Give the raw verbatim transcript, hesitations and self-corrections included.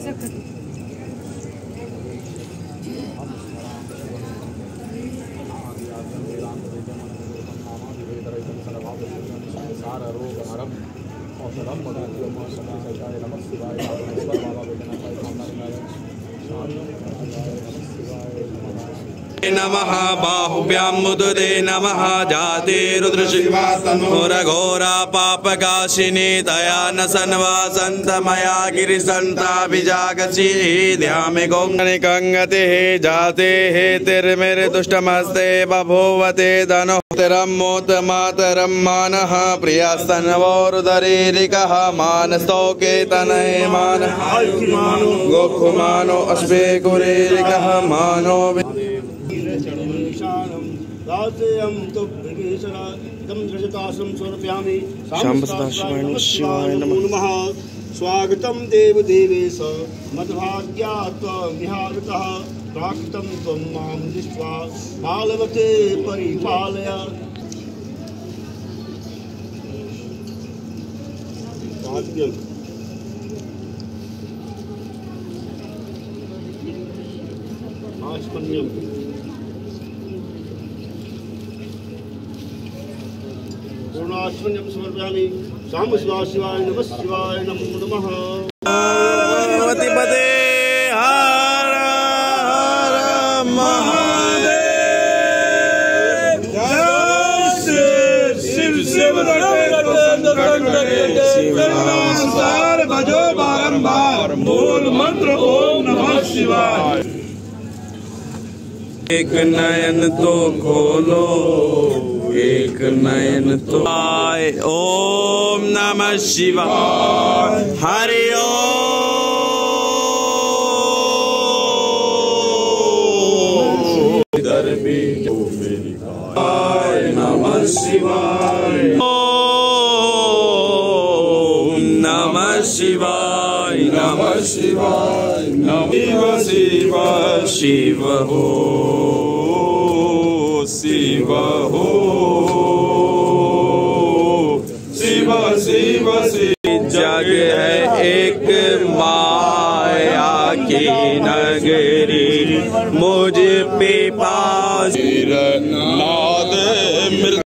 नमः बाहुभ्यां मुदुदे नमः जाते रुद्रशिवातनुरघोरा पापकाशिनी दया न सन्वासन्तमया गिरिसन्ताभिजागसी ध्यामे गोङ्गनिकङ्गते जाते हे तिर्मिर्दुष्टमस्ते बभूवते धनो तिरम्मोतमातरं मानः प्रियस्तन्वोरुदरीरिकः मानस्तोके तनये मानः गोखुमानो अस्मे कुरीरिकः मानो शिवाय नमः। स्वागतं देव देवेश मद्भाग्यात्वमिहागतः प्राकृतं त्वं मां दृष्ट्वा बालवते परिपालय। पूर्णाश्वन्यं समर्पयामि। शाम शिवाय शिवाय नमः शिवाय नमो नमः। पार्वतीपते हर हर महादेव। शिव शिव संसार भजो बारंबार मूल मंत्र ओम नमः शिवाय। एक नयन तो खोलो एक नयन तो आए। ओम नमः शिवाय। हरि ओम। इधर भी जो मेरी आए नमः शिवाय। ओम नमः शिवाय नमः शिवाय नमः शिव शिव हो शिव हो शिव शिव शिव। जग है एक माया की नगरी मुझ पे पास नाद